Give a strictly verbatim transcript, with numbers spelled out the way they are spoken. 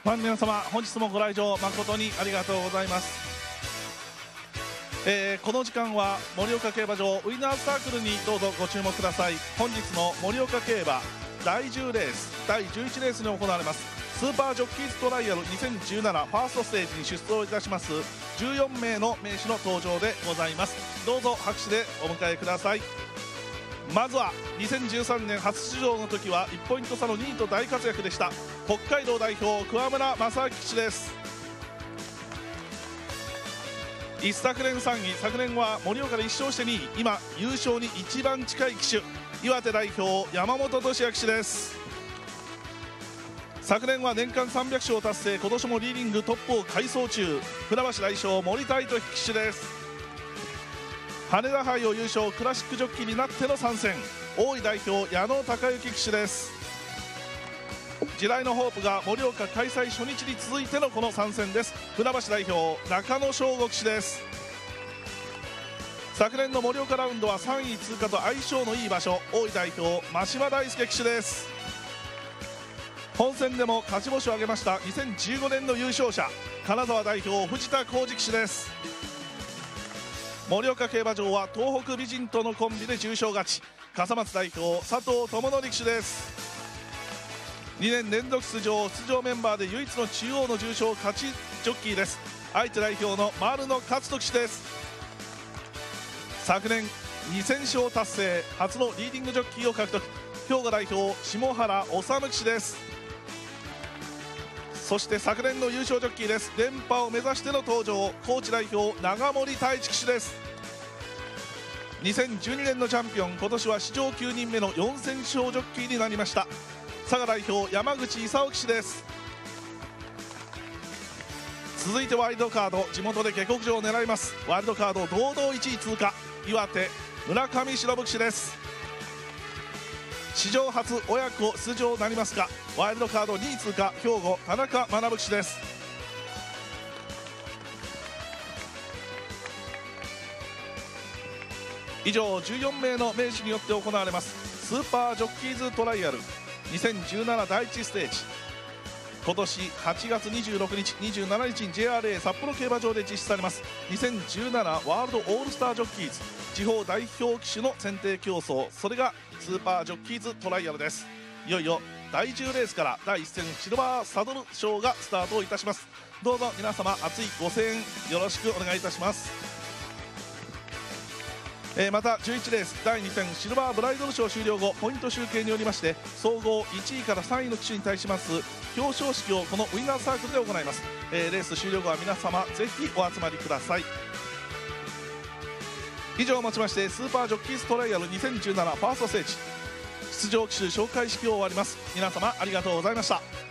ファンの皆様、本日もご来場誠にありがとうございます。えー、この時間は盛岡競馬場ウィナーズサークルにどうぞご注目ください。本日の盛岡競馬だいじゅうレースだいじゅういちレースに行われますスーパージョッキーズトライアルにせんじゅうななファーストステージに出走いたしますじゅうよんめいの名手の登場でございます。どうぞ拍手でお迎えください。まずはにせんじゅうさんねん初出場の時はいちポイント差のにいと大活躍でした北海道代表桑村正明騎手です。一昨年さんい、昨年は盛岡でいっ勝してにい、今優勝に一番近い騎手岩手代表山本俊也騎手です。昨年は年間さんびゃく勝を達成、今年もリーディングトップを快走中船橋代表森田糸騎手です。羽田杯を優勝、クラシックジョッキーになっての参戦大井代表矢野孝之騎手です。時代のホープが盛岡開催初日に続いてのこの参戦です。船橋代表中野翔吾騎手です。昨年の盛岡ラウンドはさんい通過と相性のいい場所大井代表真島大輔騎手です。本戦でも勝ち星を挙げましたにせんじゅうごねんの優勝者金沢代表藤田浩二騎手です。盛岡競馬場は東北美人とのコンビで重賞勝ち笠松代表佐藤智則騎手です。にねん連続出場出場メンバーで唯一の中央の重賞勝ちジョッキーです。愛知代表の丸野勝人騎手です。昨年にせん勝達成初のリーディングジョッキーを獲得兵庫代表下原治騎手です。そして昨年の優勝ジョッキーです。連覇を目指しての登場高知代表長森太一騎手です。にせんじゅうにねんのチャンピオン今年は史上きゅうにんめのよんせん勝ジョッキーになりました佐賀代表山口勲騎手です。続いてワイルドカード地元で下克上を狙いますワイルドカード堂々いちい通過岩手村上忍騎手です。史上初親子出場なりますかワイルドカードにい通過兵庫田中学騎手です。以上じゅうよんめいの名手によって行われますスーパージョッキーズトライアルにせんじゅうななだいいちステージ今年はちがつにじゅうろくにちにじゅうしちにちに ジェイアールエー 札幌競馬場で実施されますにせんじゅうななワールドオールスタージョッキーズ地方代表騎手の選定競争それがスーパージョッキーズトライアルです。いよいよだいじゅうレースからだいいっ戦シルバーサドル賞がスタートいたします。どうぞ皆様熱いご声援よろしくお願いいたします。えー、またじゅういちレースだいに戦シルバーブライドル賞終了後ポイント集計によりまして総合いちいからさんいの騎手に対します表彰式をこのウィナーサークルで行います。えー、レース終了後は皆様ぜひお集まりください。以上をもちましてスーパージョッキーズトライアルにせんじゅうななファーストステージ出場騎手紹介式を終わります。皆様ありがとうございました。